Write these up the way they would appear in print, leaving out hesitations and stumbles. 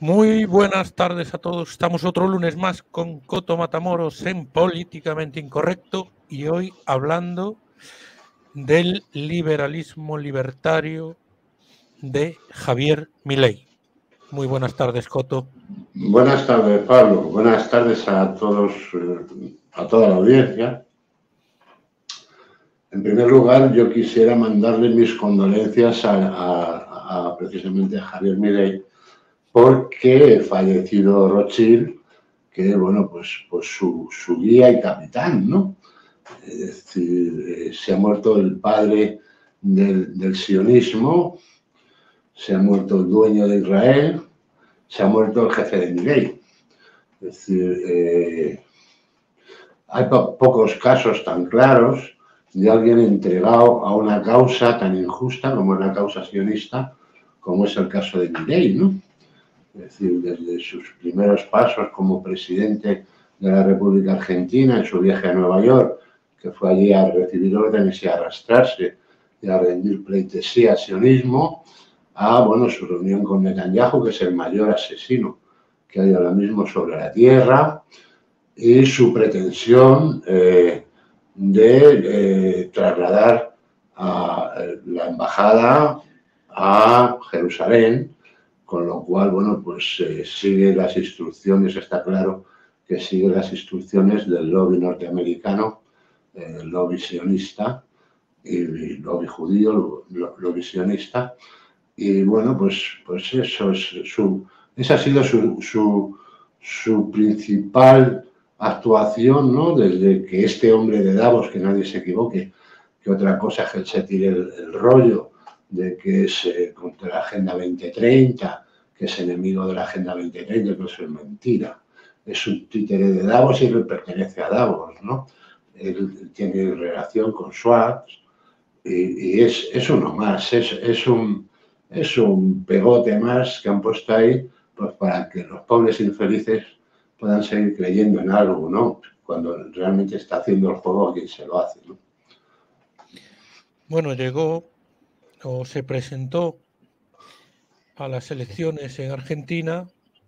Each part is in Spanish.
Muy buenas tardes a todos. Estamos otro lunes más con Coto Matamoros en Políticamente Incorrecto y hoy hablando del liberalismo libertario de Javier Milei. Muy buenas tardes, Coto. Buenas tardes, Pablo. Buenas tardes a todos, a toda la audiencia. En primer lugar, yo quisiera mandarle mis condolencias precisamente a Javier Milei, porque fallecido Rothschild, que bueno, pues su guía y capitán, ¿no? Es decir, se ha muerto el padre del sionismo, se ha muerto el dueño de Israel, se ha muerto el jefe de Milei. Es decir, hay pocos casos tan claros de alguien entregado a una causa tan injusta como es la causa sionista, como es el caso de Milei, ¿no? Es decir, desde sus primeros pasos como presidente de la República Argentina, en su viaje a Nueva York, que fue allí a recibir órdenes y a arrastrarse y a rendir pleitesía al sionismo, a bueno, su reunión con Netanyahu, que es el mayor asesino que hay ahora mismo sobre la tierra, y su pretensión de trasladar a la embajada a Jerusalén, con lo cual, bueno, pues sigue las instrucciones, está claro que sigue las instrucciones del lobby norteamericano, el lobby sionista y el lobby judío, lobby sionista, y bueno, pues eso es esa ha sido su principal actuación, ¿no? Desde que este hombre de Davos, que nadie se equivoque, que otra cosa es que él se tire el rollo de que es contra la Agenda 2030, que es enemigo de la Agenda 2030, que eso es mentira. Es un títere de Davos y él pertenece a Davos, ¿no? Él tiene relación con Schwartz y es uno más, es un pegote más que han puesto ahí, pues para que los pobres infelices puedan seguir creyendo en algo, ¿no? Cuando realmente está haciendo el juego quien se lo hace, ¿no? Bueno, llegó o se presentó a las elecciones en Argentina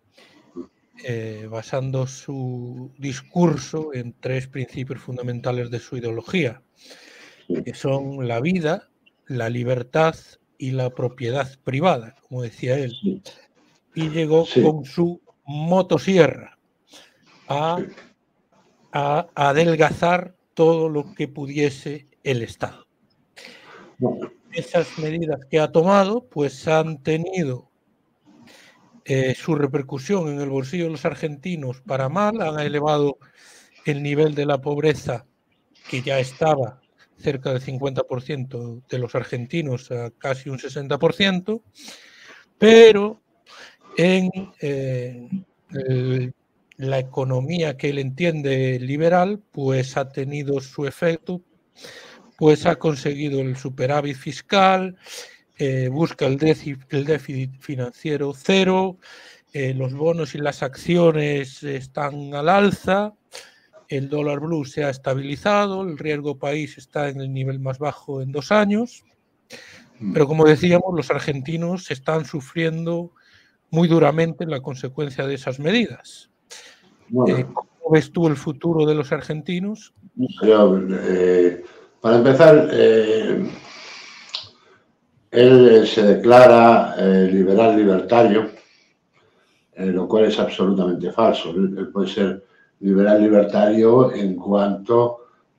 basando su discurso en tres principios fundamentales de su ideología, que son la vida, la libertad y la propiedad privada, como decía él. Sí. Y llegó con su motosierra a adelgazar todo lo que pudiese el Estado. Esas medidas que ha tomado pues han tenido su repercusión en el bolsillo de los argentinos para mal, han elevado el nivel de la pobreza, que ya estaba cerca del 50% de los argentinos a casi un 60%, pero en la economía que él entiende liberal, pues ha tenido su efecto, pues ha conseguido el superávit fiscal, busca el déficit financiero cero, los bonos y las acciones están al alza, el dólar blue se ha estabilizado, el riesgo país está en el nivel más bajo en 2 años, pero como decíamos, los argentinos están sufriendo muy duramente la consecuencia de esas medidas. Bueno, ¿cómo ves tú el futuro de los argentinos? Para empezar, él se declara liberal libertario, lo cual es absolutamente falso. Él puede ser liberal libertario en cuanto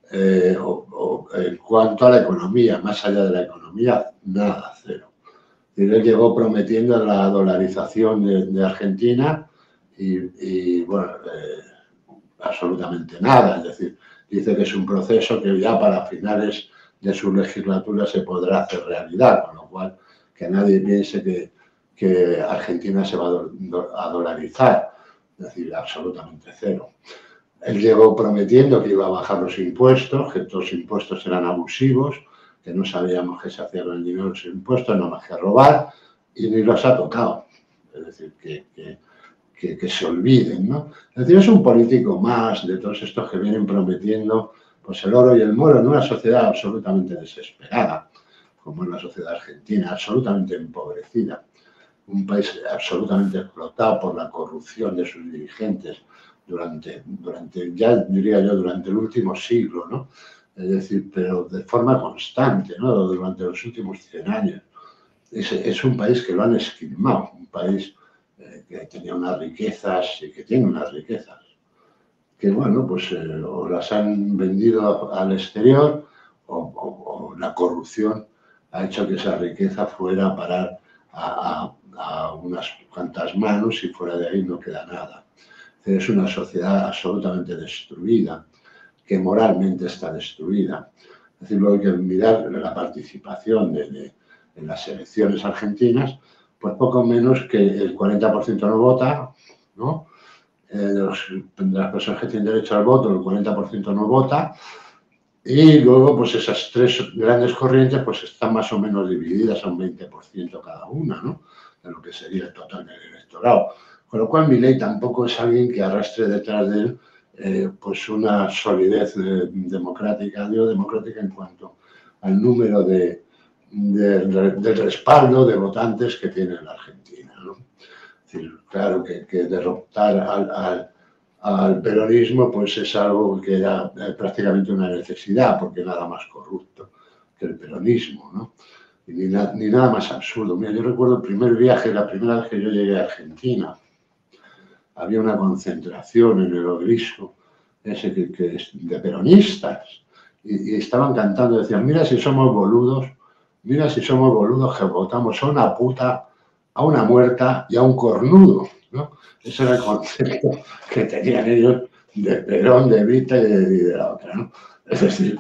a la economía, más allá de la economía, nada, cero. Él llegó prometiendo la dolarización de Argentina y bueno, absolutamente nada. Es decir, dice que es un proceso que ya para finales de su legislatura se podrá hacer realidad, con lo cual que nadie piense que Argentina se va a dolarizar, es decir, absolutamente cero. Él llegó prometiendo que iba a bajar los impuestos, que los impuestos eran abusivos, que no sabíamos qué se hacía con el dinero de los impuestos, no más que robar, y ni los ha tocado. Es decir, que se olviden, ¿no? Es decir, es un político más de todos estos que vienen prometiendo pues el oro y el moro en una sociedad absolutamente desesperada, como es la sociedad argentina, absolutamente empobrecida. un país absolutamente explotado por la corrupción de sus dirigentes durante ya diría yo, durante el último siglo, ¿no? Es decir, pero de forma constante, ¿no? Durante los últimos 100 años. Es un país que lo han esquilmado, un país que tenía unas riquezas y que tiene unas riquezas que, bueno, pues o las han vendido al exterior o la corrupción ha hecho que esa riqueza fuera a parar a unas cuantas manos y fuera de ahí no queda nada. Es una sociedad absolutamente destruida, que moralmente está destruida. Es decir, luego hay que mirar la participación en las elecciones argentinas, pues poco menos que el 40% no vota, ¿no? De las personas que tienen derecho al voto, el 40% no vota, y luego pues esas tres grandes corrientes pues están más o menos divididas a un 20% cada una, ¿no? De lo que sería el total del electorado. Con lo cual Milei tampoco es alguien que arrastre detrás de él pues una solidez democrática, digo democrática en cuanto al número de respaldo de votantes que tiene la Argentina, ¿no? Es decir, claro que derrotar al peronismo pues es algo que era prácticamente una necesidad, porque nada más corrupto que el peronismo, ¿no? Y ni nada más absurdo. Mira, yo recuerdo el primer viaje, la primera vez que yo llegué a Argentina, había una concentración en el Obelisco, ese que es de peronistas, y estaban cantando, decían, mira si somos boludos que votamos a una puta, a una muerta y a un cornudo, ¿no? Ese era el concepto que tenían ellos de Perón, de Evita y de la otra, ¿no? Es decir,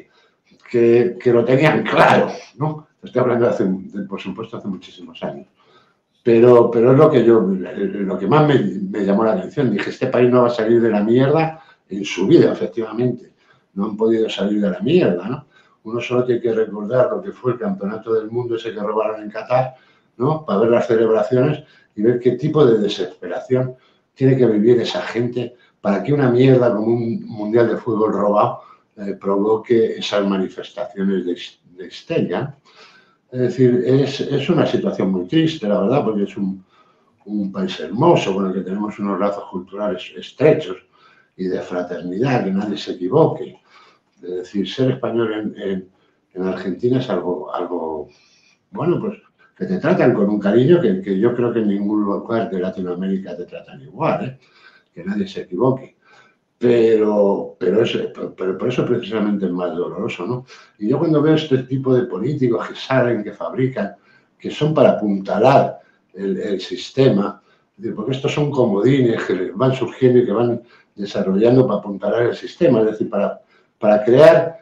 que lo tenían claro, ¿no? Estoy hablando por supuesto, hace muchísimos años. Pero es lo que más me llamó la atención. Dije, este país no va a salir de la mierda en su vida, efectivamente. No han podido salir de la mierda, ¿no? Uno solo tiene que recordar lo que fue el campeonato del mundo ese que robaron en Qatar, ¿no? Para ver las celebraciones y ver qué tipo de desesperación tiene que vivir esa gente para que una mierda como un mundial de fútbol robado provoque esas manifestaciones de histeria. Es decir, es una situación muy triste, la verdad, porque es un país hermoso con el que tenemos unos lazos culturales estrechos y de fraternidad, que nadie se equivoque. Es decir, ser español en Argentina es algo, bueno, pues que te tratan con un cariño que yo creo que en ningún lugar de Latinoamérica te tratan igual, ¿eh? Que nadie se equivoque. Pero por eso precisamente es más doloroso, ¿no? Y yo cuando veo este tipo de políticos que salen, que fabrican, que son para apuntalar el sistema, porque estos son comodines que van surgiendo y que van desarrollando para apuntalar el sistema, es decir, para crear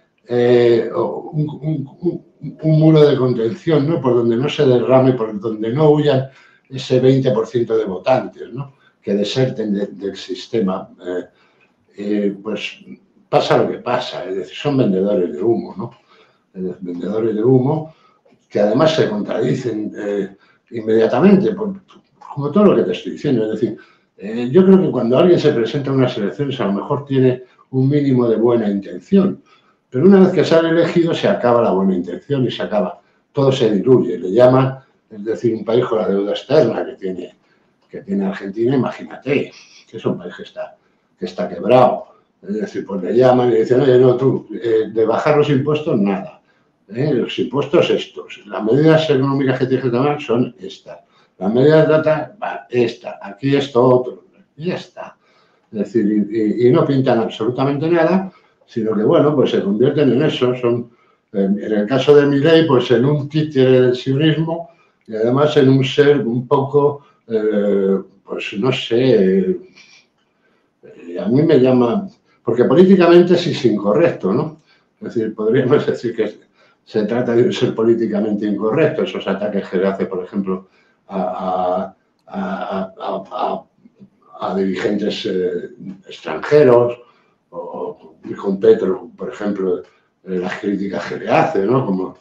un muro de contención, ¿no? Por donde no se derrame, por donde no huyan ese 20% de votantes, ¿no? Que deserten del sistema. Pues pasa lo que pasa, es decir, son vendedores de humo, ¿no? Vendedores de humo que además se contradicen inmediatamente, como todo lo que te estoy diciendo. Es decir, yo creo que cuando alguien se presenta a unas elecciones a lo mejor tiene un mínimo de buena intención, pero una vez que sale elegido se acaba la buena intención y se acaba, todo se diluye, le llaman, es decir, un país con la deuda externa que tiene Argentina, imagínate, que es un país que está quebrado. Es decir, pues le llaman y dicen, oye, no, tú, de bajar los impuestos, nada. Los impuestos estos. Las medidas económicas que tienes que tomar son estas. Las medidas de data, va, esta. Aquí esto otro. Y ya está. Es decir, y no pintan absolutamente nada, sino que, bueno, pues se convierten en eso. Son, en el caso de Milei, pues en un títere del sionismo y además en un ser un poco, pues no sé, a mí me llama, porque políticamente sí es incorrecto, ¿no? Es decir, podríamos decir que se trata de ser políticamente incorrecto, esos ataques que le hace, por ejemplo, a dirigentes extranjeros, o con Petro, por ejemplo, las críticas que le hace, ¿no? Como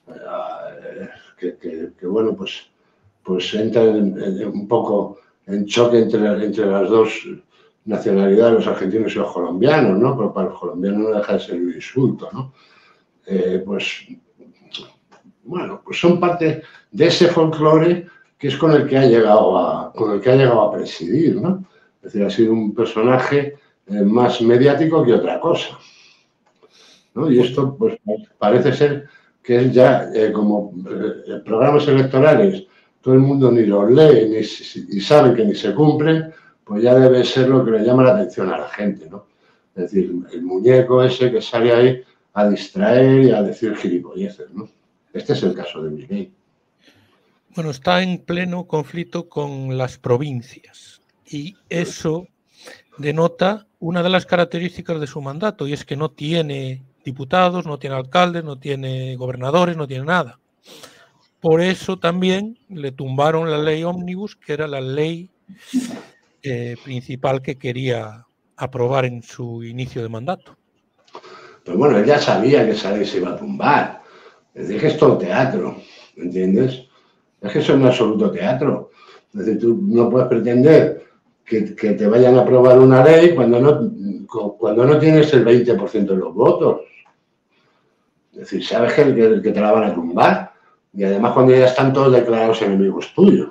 que bueno, pues entra un poco en choque entre las dos nacionalidad de los argentinos y los colombianos, ¿no? Pero para los colombianos no deja de ser un insulto, ¿no? Pues, bueno, pues son parte de ese folclore que es con el que ha llegado a presidir, ¿no? Es decir, ha sido un personaje más mediático que otra cosa, ¿no? Y esto, pues, parece ser que es ya como programas electorales, todo el mundo ni los lee y sabe que ni se cumplen, pues ya debe ser lo que le llama la atención a la gente, ¿no? Es decir, el muñeco ese que sale ahí a distraer y a decir gilipolleces, ¿no? Este es el caso de Milei. Bueno, está en pleno conflicto con las provincias y eso denota una de las características de su mandato y es que no tiene diputados, no tiene alcaldes, no tiene gobernadores, no tiene nada. Por eso también le tumbaron la ley Ómnibus, que era la ley principal que quería aprobar en su inicio de mandato. Pero bueno, él ya sabía que esa ley se iba a tumbar. Es decir, que es todo teatro, ¿entiendes? Es que eso es un absoluto teatro. Es decir, tú no puedes pretender que te vayan a aprobar una ley cuando no tienes el 20% de los votos. Es decir, sabes que te la van a tumbar. Y además cuando ya están todos declarados enemigos tuyos,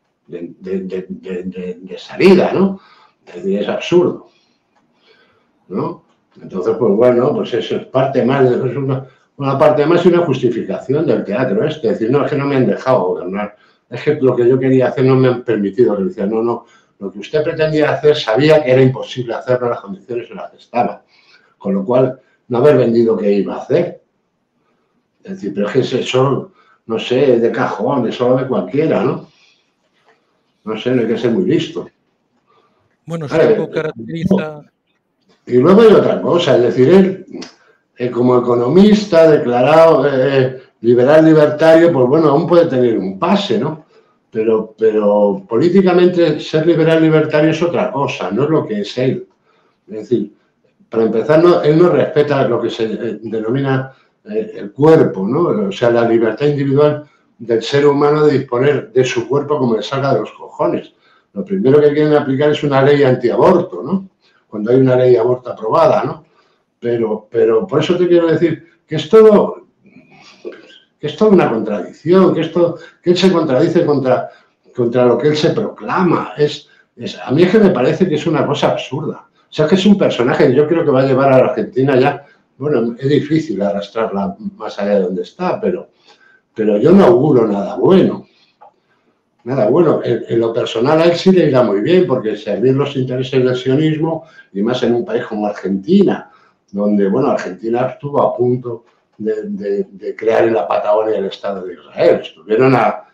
de salida, ¿no? Es decir, es absurdo, ¿no? Entonces, pues bueno, pues eso es parte más, es una parte más y una justificación del teatro este. Es decir, no, es que no me han dejado gobernar. Es que lo que yo quería hacer no me han permitido. Le decía, no, lo que usted pretendía hacer sabía que era imposible hacerlo en las condiciones en las que estaba. Con lo cual, no haber vendido qué iba a hacer. Es decir, pero es que eso, no sé, de cajón, eso lo de cualquiera, ¿no? No sé, no hay que ser muy listo. Bueno, si algo caracteriza... Y luego hay otra cosa, es decir, él como economista declarado liberal libertario, pues bueno, aún puede tener un pase, ¿no? Pero políticamente ser liberal libertario es otra cosa, no es lo que es él. Es decir, para empezar, él no respeta lo que se denomina el cuerpo, ¿no? O sea, la libertad individual del ser humano de disponer de su cuerpo como le salga de los cojones. Lo primero que quieren aplicar es una ley antiaborto, ¿no? Cuando hay una ley de aborto aprobada, ¿no? Pero por eso te quiero decir que es todo una contradicción, que él se contradice contra lo que él se proclama. A mí es que me parece que es una cosa absurda. O sea, que es un personaje que yo creo que va a llevar a la Argentina ya, bueno, es difícil arrastrarla más allá de donde está, pero yo no auguro nada bueno. Nada bueno. En lo personal a él sí le irá muy bien, porque servir los intereses del sionismo, y más en un país como Argentina, donde, bueno, Argentina estuvo a punto de crear en la Patagonia el Estado de Israel. Estuvieron a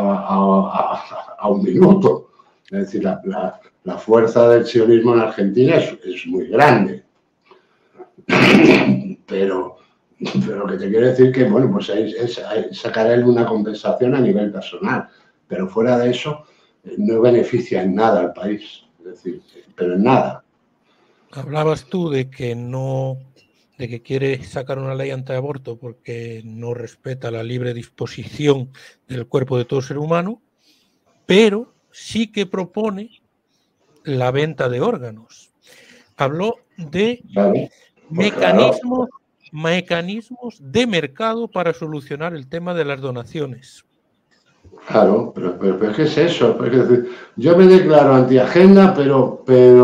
un minuto. Es decir, la fuerza del sionismo en Argentina es muy grande. Pero lo que te quiero decir que, bueno, pues es sacar él una compensación a nivel personal. Pero fuera de eso, no beneficia en nada al país. Es decir, pero en nada. Hablabas tú de que quiere sacar una ley antiaborto porque no respeta la libre disposición del cuerpo de todo ser humano, pero sí que propone la venta de órganos. Habló de mecanismos de mercado para solucionar el tema de las donaciones. Claro, pero ¿qué es eso? Es decir, yo me declaro antiagenda, pero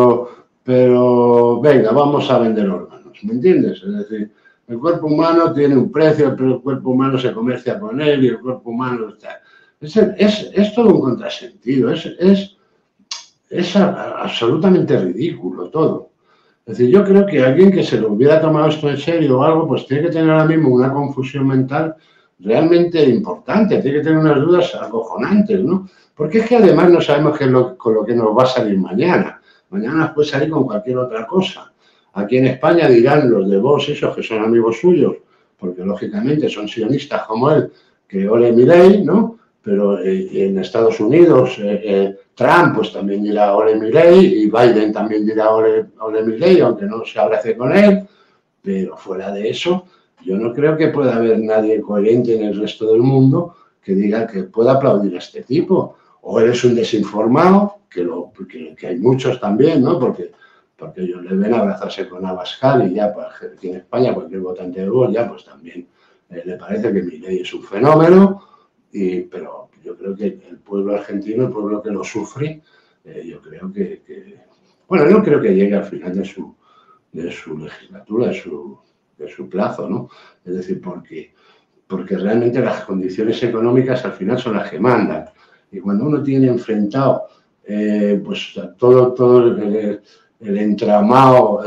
venga, vamos a vender órganos, ¿me entiendes? Es decir, el cuerpo humano tiene un precio, el cuerpo humano se comercia con él y el cuerpo humano está... Es todo un contrasentido, es absolutamente ridículo todo. Es decir, yo creo que alguien que se lo hubiera tomado esto en serio o algo, pues tiene que tener ahora mismo una confusión mental realmente importante, tiene que tener unas dudas acojonantes, ¿no? Porque es que además no sabemos qué es con lo que nos va a salir mañana. Mañana nos puede salir con cualquier otra cosa. Aquí en España dirán los de Vox, esos que son amigos suyos, porque lógicamente son sionistas como él, que ole Milei, ¿no? Pero en Estados Unidos Trump pues también dirá ole Milei y Biden también dirá ole Milei, aunque no se abrace con él, pero fuera de eso yo no creo que pueda haber nadie coherente en el resto del mundo que diga que pueda aplaudir a este tipo. O eres un desinformado, que hay muchos también, ¿no? Porque ellos le ven abrazarse con Abascal y ya, pues aquí en España cualquier votante de Vox ya pues también le parece que Milei es un fenómeno Pero yo creo que el pueblo argentino, el pueblo que lo sufre, yo creo bueno, no creo que llegue al final de su legislatura, de su plazo, ¿no? Es decir, porque realmente las condiciones económicas al final son las que mandan. Y cuando uno tiene enfrentado pues todo el entramado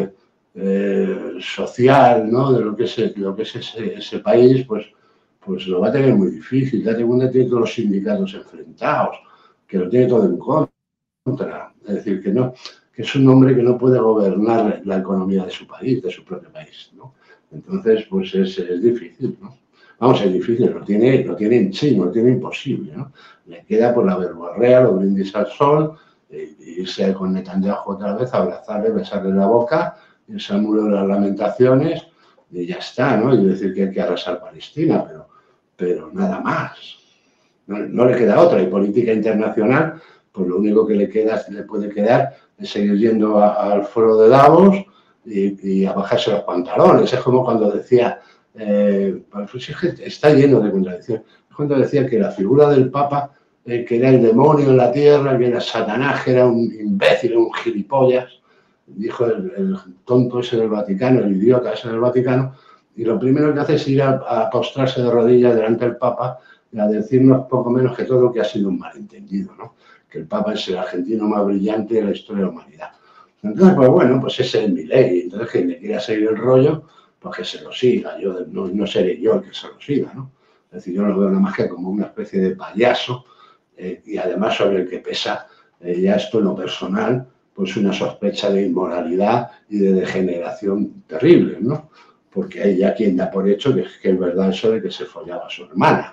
social, ¿no?, de lo que es ese país, pues lo va a tener muy difícil. La segunda tiene todos los sindicatos enfrentados, que lo tiene todo en contra. Es decir, que es un hombre que no puede gobernar la economía de su país, de su propio país, ¿no? Entonces, pues es difícil, ¿no? Vamos, es difícil, lo tiene en chino, lo tiene imposible, ¿no? Le queda por la verborrea, los brindis al sol, irse con Netanyahu otra vez, abrazarle, besarle la boca, irse al muro de las lamentaciones y ya está, ¿no? Y decir que hay que arrasar Palestina, pero nada más. No le queda otra. Y política internacional, pues lo único que le puede quedar es seguir yendo al foro de Davos y a bajarse los pantalones. Es como cuando decía, pues está lleno de contradicciones. Es cuando decía que la figura del Papa, que era el demonio en la tierra, que era Satanás, que era un imbécil, un gilipollas, dijo el tonto ese del Vaticano, el idiota ese del Vaticano, y lo primero que hace es ir a postrarse de rodillas delante del Papa y a decirnos poco menos que todo lo que ha sido un malentendido, ¿no? Que el Papa es el argentino más brillante de la historia de la humanidad. Entonces, pues bueno, pues ese es mi ley. Entonces, quien le quiera seguir el rollo, pues que se lo siga. Yo no seré yo el que se lo siga, ¿no? Es decir, yo lo veo nada más que como una especie de payaso y además sobre el que pesa ya esto en lo personal, pues una sospecha de inmoralidad y de degeneración terrible, ¿no? Porque hay ya quien da por hecho que es verdad eso de que se follaba a su hermana.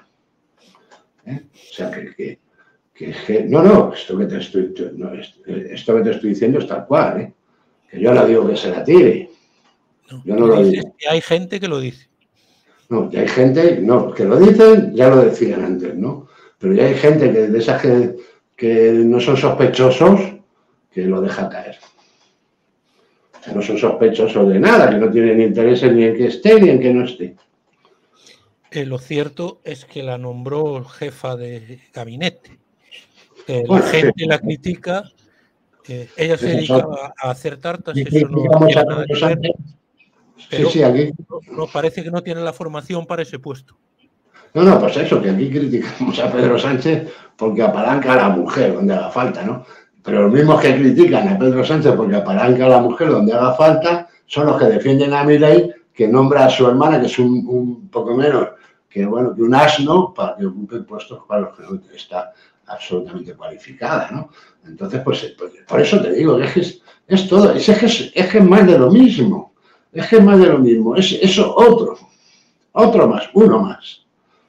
O sea, no, esto que te estoy diciendo es tal cual, ¿eh? Que yo no digo que se la tire. Yo no lo digo. Que hay gente que lo dice. No, que hay gente, no, que lo dicen, ya lo decían antes, ¿no? Pero ya hay gente de esas que no son sospechosos, que lo deja caer. Que no son sospechosos de nada, que no tienen intereses ni en que esté ni en que no esté. Lo cierto es que la nombró jefa de gabinete. La gente la critica, ella se dedica a hacer tartas, eso no tiene nada que ver, pero aquí nos parece que no tiene la formación para ese puesto. No, pues eso, que aquí criticamos a Pedro Sánchez porque apalanca a la mujer donde haga falta, ¿no? Pero los mismos que critican a Pedro Sánchez porque apalanca a la mujer donde haga falta son los que defienden a Milei, que nombra a su hermana, que es un poco menos que un asno, para que ocupe puestos para los que no está absolutamente cualificada, ¿no? Entonces, pues por eso te digo que es todo, es que es más de lo mismo, es eso otro más, uno más.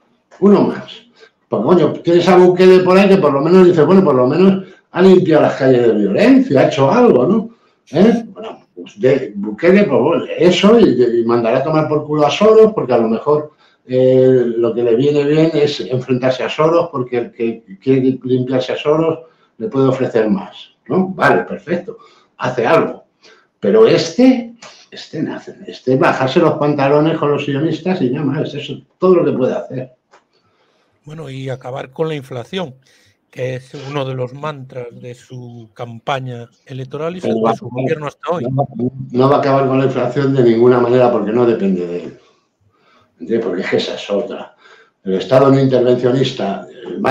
Porque, coño, tienes a Bukele por ahí que por lo menos dice, bueno, por lo menos ha limpiado las calles de violencia, ha hecho algo, ¿no? Bueno, pues de Bukele, pues bueno, eso y mandará a tomar por culo a Soros, porque a lo mejor lo que le viene bien es enfrentarse a Soros, porque el que quiere limpiarse a Soros le puede ofrecer más, ¿no? Vale, perfecto, hace algo. Pero este bajarse los pantalones con los sionistas y nada más, eso es todo lo que puede hacer. Bueno, y acabar con la inflación, que es uno de los mantras de su campaña electoral y de su gobierno hasta hoy. No va a acabar con la inflación de ninguna manera porque no depende de él. ¿Entiendes? Porque es que esa es otra. El Estado no intervencionista,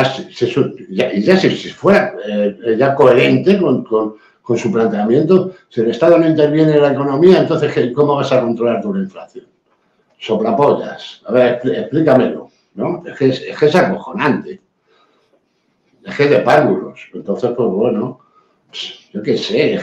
si fuera ya coherente con su planteamiento, si el Estado no interviene en la economía, entonces ¿cómo vas a controlar tú la inflación? Soplapollas. A ver, explícamelo, ¿no? Es que es acojonante. Es que es de párvulos. Entonces, pues bueno, yo qué sé,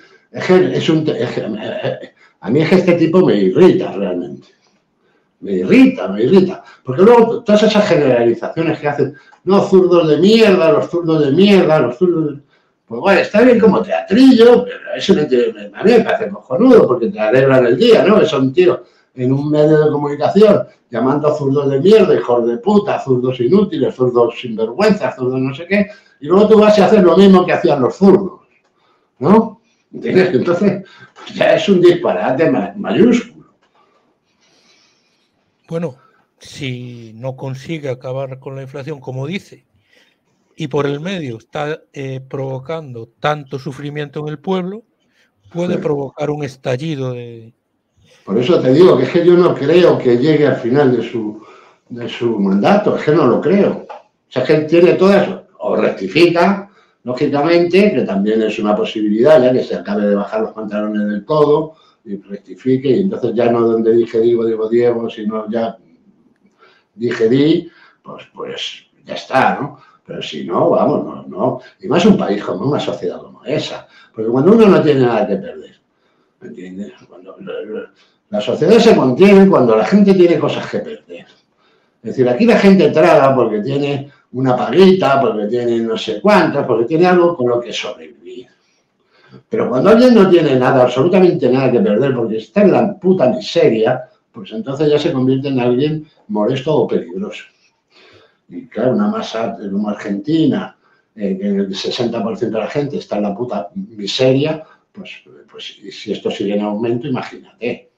a mí es que este tipo me irrita realmente. Me irrita. Porque luego todas esas generalizaciones que hacen, no, zurdos de mierda, los zurdos de mierda, los zurdos de... Pues bueno, está bien como teatrillo, pero eso a mí me parece cojonudo porque te alegran el día, ¿no? Es un tío en un medio de comunicación llamando a zurdos de mierda, hijos de puta, zurdos inútiles, zurdos sinvergüenzas, zurdos no sé qué, y luego tú vas a hacer lo mismo que hacían los zurdos, ¿no? ¿Entiendes? Entonces, pues ya es un disparate mayúsculo. Bueno, si no consigue acabar con la inflación, como dice, y por el medio está provocando tanto sufrimiento en el pueblo, puede provocar un estallido de... Por eso te digo que es que yo no creo que llegue al final de su mandato, es que no lo creo. O sea, es que él tiene todas, o rectifica, lógicamente, que también es una posibilidad, ya que se acabe de bajar los pantalones del todo, y rectifique, y entonces ya no donde dije digo Diego, sino ya dije di, pues ya está, ¿no? Pero si no, vamos, no. Y más un país como una sociedad como esa. Porque cuando uno no tiene nada que perder, ¿me entiendes? Cuando la sociedad se contiene cuando la gente tiene cosas que perder. Es decir, aquí la gente traga porque tiene una paguita, porque tiene no sé cuántas, porque tiene algo con lo que sobrevivir. Pero cuando alguien no tiene nada, absolutamente nada que perder, porque está en la puta miseria, pues entonces ya se convierte en alguien molesto o peligroso. Y claro, una masa como Argentina, que el 60% de la gente está en la puta miseria, pues si esto sigue en aumento, imagínate.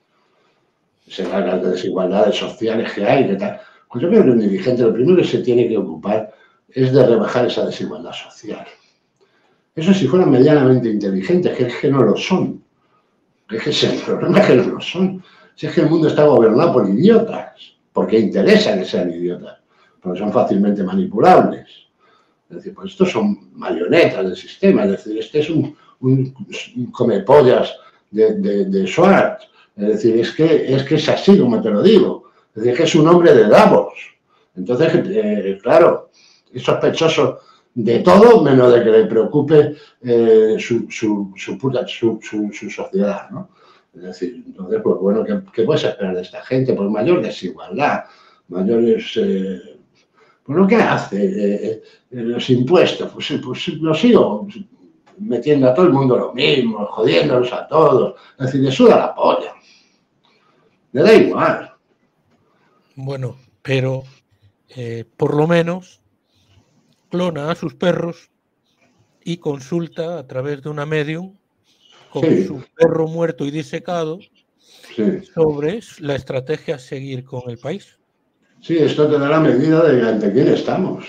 Las desigualdades sociales que hay, ¿qué tal? Pues yo creo que un dirigente lo primero que se tiene que ocupar es de rebajar esa desigualdad social. Eso si fueran medianamente inteligentes, que es que no lo son. Es que el problema es que no lo son. Si es que el mundo está gobernado por idiotas, porque interesa que sean idiotas, porque son fácilmente manipulables. Es decir, pues estos son marionetas del sistema, es decir, este es un comepollas de Schwartz. Es decir, es que es así como te lo digo. Es decir, que es un hombre de Davos. Entonces, claro, es sospechoso de todo menos de que le preocupe su sociedad, ¿no? Es decir, entonces, pues bueno, ¿qué puedes esperar de esta gente? Pues mayor desigualdad, mayores... pues lo que hace, los impuestos, pues lo sigo metiendo a todo el mundo lo mismo, jodiéndolos a todos. Es decir, le suda la polla. Le da igual. Bueno, pero por lo menos clona a sus perros y consulta a través de una medium con su perro muerto y disecado sobre la estrategia a seguir con el país. Sí, esto te da la medida de ante quién estamos.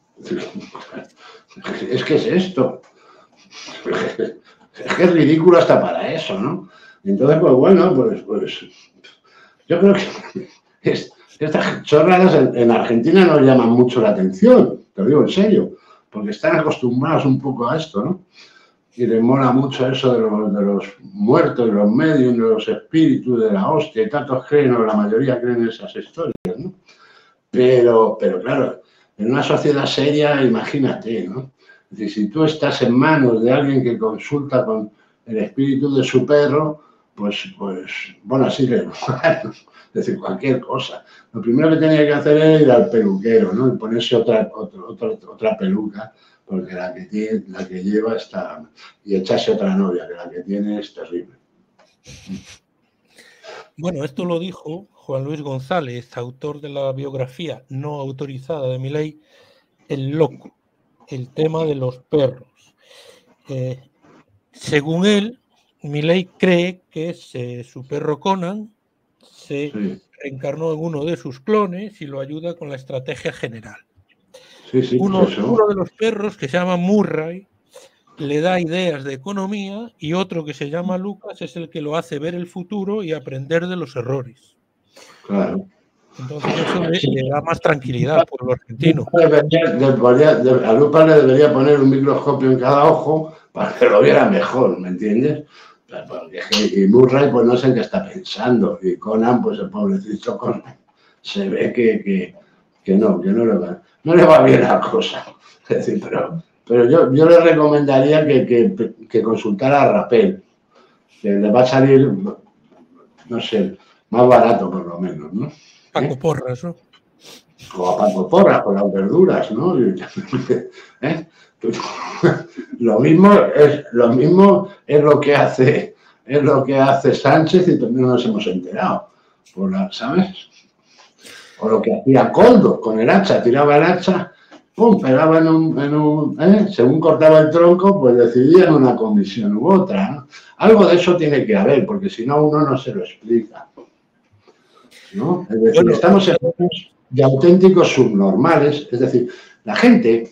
Es que es esto. Es que es ridículo hasta para eso, ¿no? Entonces, pues bueno, pues yo creo que estas chorradas en Argentina no llaman mucho la atención, te lo digo en serio, porque están acostumbrados un poco a esto, ¿no? Y les mola mucho eso de los muertos, de los medios, de los espíritus, de la hostia, y tantos creen, o la mayoría creen en esas historias, ¿no? Pero claro, en una sociedad seria, imagínate, ¿no? Es decir, si tú estás en manos de alguien que consulta con el espíritu de su perro, pues bueno, así que, es decir, cualquier cosa. Lo primero que tenía que hacer es ir al peluquero, ¿no? Y ponerse otra peluca, porque la que lleva está... Y echarse otra novia, que la que tiene es terrible. Bueno, esto lo dijo Juan Luis González, autor de la biografía no autorizada de Milei, El Loco, el tema de los perros. Según él, Milei cree que su perro Conan se reencarnó en uno de sus clones y lo ayuda con la estrategia general. Uno de los perros, que se llama Murray, le da ideas de economía, y otro que se llama Lucas es el que lo hace ver el futuro y aprender de los errores. Claro. Entonces eso le da más tranquilidad al pueblo argentino. A Lucas le debería poner un microscopio en cada ojo para que lo viera mejor, ¿me entiendes? Y Murray, pues no sé en qué está pensando. Y Conan, pues el pobrecito Conan, se ve que no le va bien la cosa. Es decir, pero yo le recomendaría que consultara a Rapel, que le va a salir, no sé, más barato por lo menos, ¿no? Paco Porras, ¿no? O a Paco Porras, con las verduras, ¿no? ¿Eh? Lo mismo es lo que hace Sánchez y también nos hemos enterado, ¿sabes? O lo que hacía Koldo con el hacha, tiraba el hacha, pum, pegaba según cortaba el tronco, pues decidían una comisión u otra, ¿no? Algo de eso tiene que haber, porque si no uno no se lo explica. ¿no? Es decir, bueno, estamos en de auténticos subnormales. Es decir, la gente,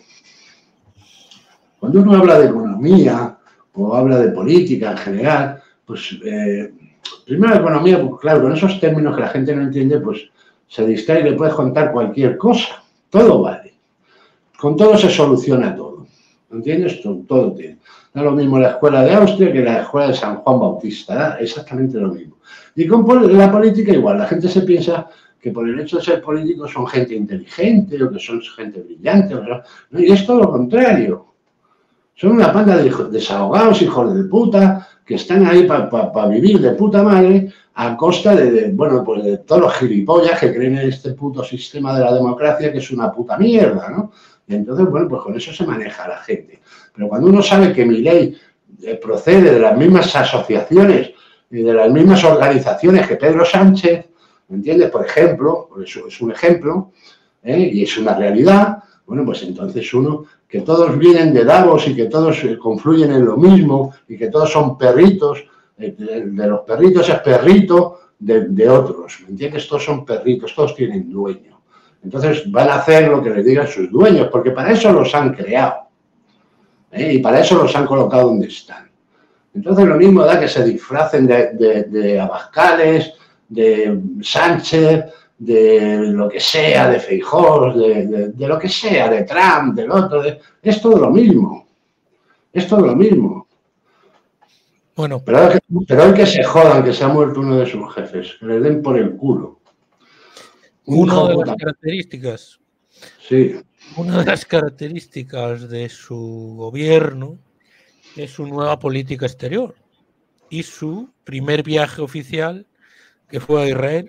cuando uno habla de economía o habla de política en general, pues primero la economía, pues claro, con esos términos que la gente no entiende, pues se distrae y le puedes contar cualquier cosa. Todo vale. Con todo se soluciona todo. ¿Entiendes? Todo tiene. Da lo mismo la escuela de Austria que la escuela de San Juan Bautista. Da exactamente lo mismo. Y con la política igual. La gente se piensa que por el hecho de ser políticos son gente inteligente o que son gente brillante. ¿No? Y es todo lo contrario. Son una panda de desahogados, hijos de puta, que están ahí para vivir de puta madre a costa bueno, pues de todos los gilipollas que creen en este puto sistema de la democracia que es una puta mierda, ¿no? Y entonces, bueno, pues con eso se maneja la gente. Pero cuando uno sabe que Milei procede de las mismas asociaciones y de las mismas organizaciones que Pedro Sánchez, ¿me entiendes? Por ejemplo, es un ejemplo, y es una realidad, bueno, pues entonces uno, que todos vienen de Davos y que todos confluyen en lo mismo y que todos son perritos, de los perritos es perrito de otros, ¿me entiendes? Todos son perritos, todos tienen dueño. Entonces van a hacer lo que les digan sus dueños, porque para eso los han creado, y para eso los han colocado donde están. Entonces lo mismo da que se disfracen de Abascales, de Sánchez, de lo que sea, de Feijóo, de lo que sea, de Trump, del otro, es todo lo mismo. Es todo lo mismo. Bueno, pero hay que se jodan que se ha muerto uno de sus jefes, que les den por el culo. Una de las características. Sí. Una de las características de su gobierno es su nueva política exterior y su primer viaje oficial, que fue a Israel,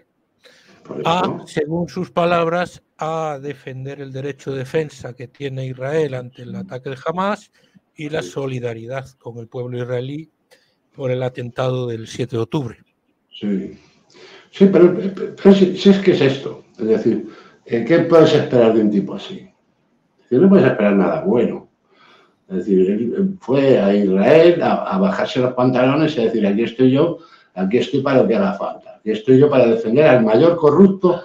según sus palabras, a defender el derecho de defensa que tiene Israel ante el ataque de Hamas y la solidaridad con el pueblo israelí por el atentado del 7 de octubre. Sí, sí, pero si es que es esto. Es decir, ¿qué puedes esperar de un tipo así? No puedes esperar nada bueno. Es decir, él fue a Israel a bajarse los pantalones y a decir, aquí estoy yo, aquí estoy para lo que haga falta. Aquí estoy yo para defender al mayor corrupto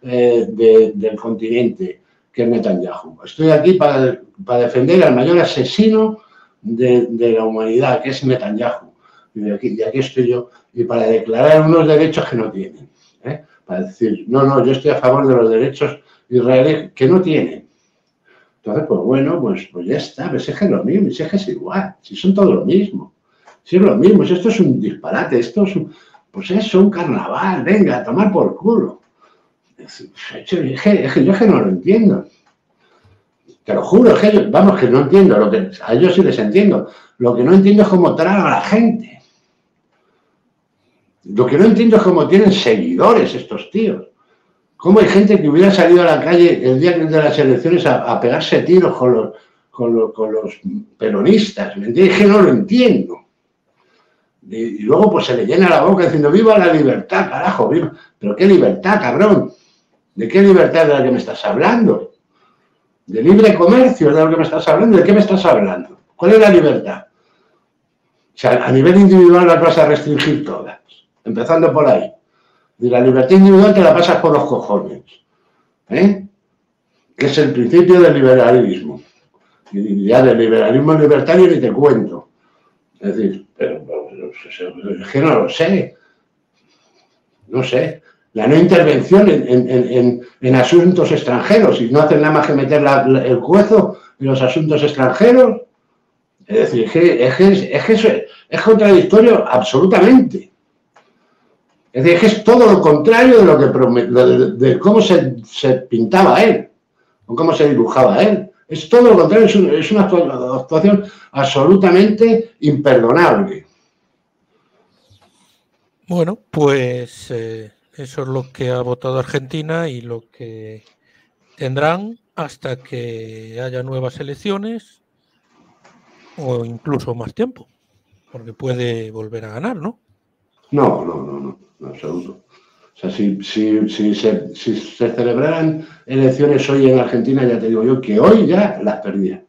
del continente, que es Netanyahu. Estoy aquí para defender al mayor asesino de la humanidad, que es Netanyahu. Y aquí estoy yo, y para declarar unos derechos que no tienen. Para decir, no, yo estoy a favor de los derechos israelíes que no tienen. Entonces, pues bueno, pues ya está, pues es que es lo mismo, es que es igual, si son todo lo mismo, si es lo mismo, si esto es un disparate, esto es un carnaval, venga, a tomar por culo. Yo es que no lo entiendo. Te lo juro, es que que no entiendo, a ellos sí les entiendo, lo que no entiendo es cómo tratan a la gente. Lo que no entiendo es cómo tienen seguidores estos tíos. ¿Cómo hay gente que hubiera salido a la calle el día de las elecciones a pegarse tiros con los peronistas? ¿Me entiendes? Que no lo entiendo. Y luego pues se le llena la boca diciendo ¡viva la libertad, carajo! ¡Viva! ¿Pero qué libertad, cabrón? ¿De qué libertad de la que me estás hablando? ¿De libre comercio es de lo que me estás hablando? ¿De qué me estás hablando? ¿Cuál es la libertad? O sea, a nivel individual las vas a restringir todas, empezando por ahí. Y la libertad individual te la pasas por los cojones, que es el principio del liberalismo. Y ya del liberalismo libertario ni te cuento. Es decir, pero es que no lo sé. No sé. La no intervención en asuntos extranjeros, y no hacen nada más que meter el cuezo en los asuntos extranjeros. Es decir, es que eso es contradictorio absolutamente. Es decir, que es todo lo contrario de lo que de cómo se pintaba él, o cómo se dibujaba él. Es todo lo contrario, es una actuación absolutamente imperdonable. Bueno, pues eso es lo que ha votado Argentina y lo que tendrán hasta que haya nuevas elecciones o incluso más tiempo, porque puede volver a ganar, ¿no? No, en absoluto. O sea, si se celebraran elecciones hoy en Argentina, ya te digo yo que hoy ya las perdía.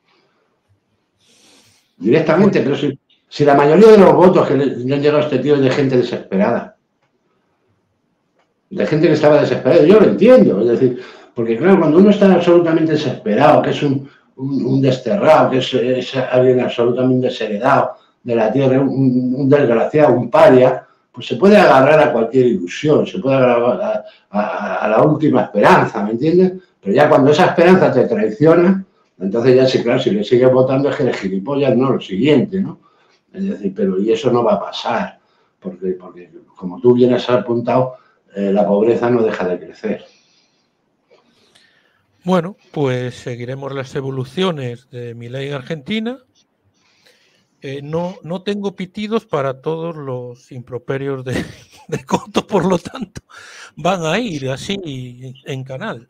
Directamente, pero si la mayoría de los votos que le han llegado a este tío es de gente desesperada. de gente que estaba desesperada. Yo lo entiendo, es decir, porque claro, cuando uno está absolutamente desesperado, que es un desterrado, que es alguien absolutamente desheredado de la tierra, un desgraciado, un paria, pues se puede agarrar a cualquier ilusión, se puede agarrar a la última esperanza, ¿me entiendes? Pero ya cuando esa esperanza te traiciona, entonces ya sí, claro, si le sigues votando es que eres gilipollas, no, lo siguiente, ¿no? Es decir, pero y eso no va a pasar, porque como tú bien has apuntado, la pobreza no deja de crecer. Bueno, pues seguiremos las evoluciones de Milei en Argentina. No tengo pitidos para todos los improperios de Coto, por lo tanto, van a ir así en canal.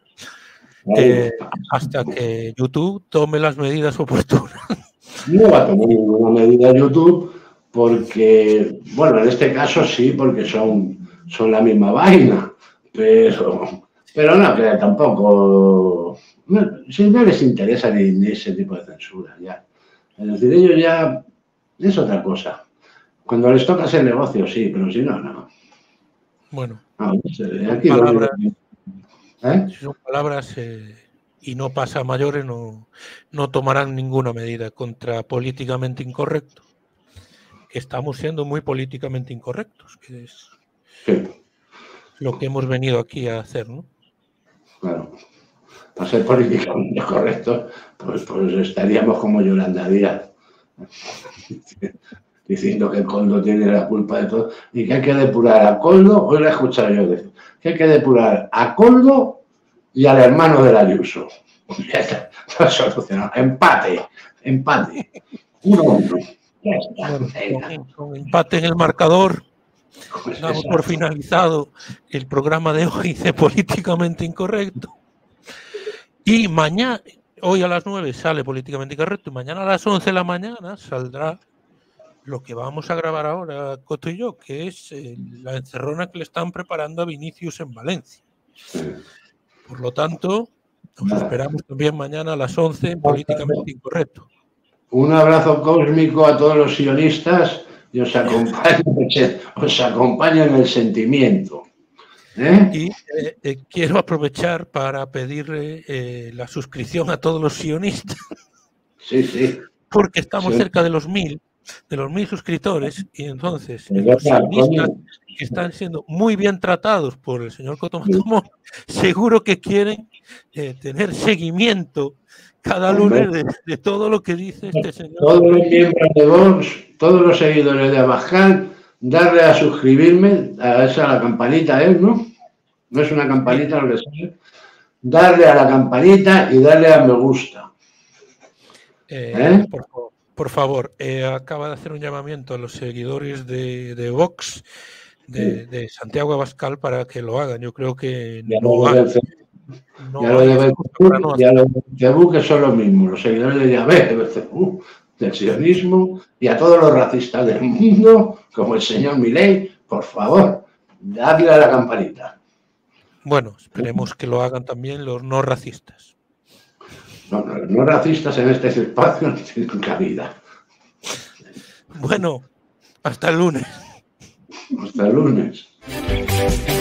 Hasta que YouTube tome las medidas oportunas. No va a tomar ninguna medida YouTube porque, bueno, en este caso sí, porque son la misma vaina, pero no, que tampoco, si no les interesa ni ese tipo de censura ya. Es decir, ellos ya es otra cosa. Cuando les toca ese negocio, sí, pero si no, no. Bueno, aquí si son palabras y no pasa a mayores, no tomarán ninguna medida contra políticamente incorrecto. Estamos siendo muy políticamente incorrectos, que es lo que hemos venido aquí a hacer, ¿no? Claro. Para ser políticamente correctos, pues estaríamos como Yolanda Díaz, diciendo que el Coldo tiene la culpa de todo y que hay que depurar a Coldo. Hoy lo he escuchado yo decir que hay que depurar a Coldo y al hermano del Ayuso. Ya está, todo solucionado. Empate. 1-1. Ya está. Bueno, con empate en el marcador, Pues damos por finalizado el programa de hoy de Políticamente Incorrecto. Y mañana, hoy a las 9 sale Políticamente Incorrecto, y mañana a las 11 de la mañana saldrá lo que vamos a grabar ahora, Coto y yo, que es la encerrona que le están preparando a Vinicius en Valencia. Por lo tanto, nos esperamos también mañana a las 11 en Políticamente Incorrecto. Un abrazo cósmico a todos los sionistas y os acompaña en el sentimiento. Y quiero aprovechar para pedirle la suscripción a todos los sionistas. Sí. Porque estamos cerca de los 1000 suscriptores, y entonces los sionistas que están siendo muy bien tratados por el señor Coto Matamón, seguro que quieren tener seguimiento cada lunes de todo lo que dice este señor. Todos los miembros de Vox, todos los seguidores de Abascal, darle a suscribirme, a la campanita, ¿no? No es una campanita lo que sea. Darle a la campanita y darle a me gusta. Por favor, acaba de hacer un llamamiento a los seguidores de Vox, de Santiago Abascal, para que lo hagan. Yo creo que los de Facebook que son los mismos, los seguidores de Yahvé, del sionismo, y a todos los racistas del mundo, como el señor Milei, por favor, dadle a la campanita. Bueno, esperemos que lo hagan también los no racistas. No racistas en este espacio no tienen cabida. Bueno, hasta el lunes. Hasta el lunes.